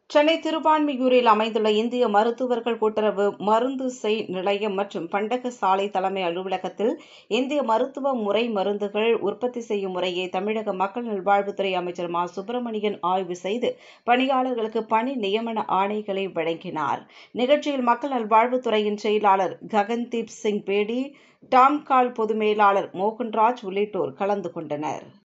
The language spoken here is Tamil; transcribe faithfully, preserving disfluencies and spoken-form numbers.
சென்னை திருவான்மியூரில் அமைந்துள்ள இந்திய மருத்துவர்கள் கூட்டுறவு மருந்து செய் நிலையம் மற்றும் பண்டக சாலை தலைமை அலுவலகத்தில் இந்திய மருத்துவ முறை மருந்துகள் உற்பத்தி செய்யும் முறையை தமிழக மக்கள் நல்வாழ்வுத்துறை அமைச்சர் மா சுப்பிரமணியன் ஆய்வு செய்து பணியாளர்களுக்கு பணி நியமன ஆணைகளை வழங்கினார். நிகழ்ச்சியில் மக்கள் நல்வாழ்வுத்துறையின் செயலாளர் ககன்தீப் சிங் பேடி, டாம்கால் பொது மேலாளர் மோகன்ராஜ் உள்ளிட்டோர் கலந்து கொண்டனர்.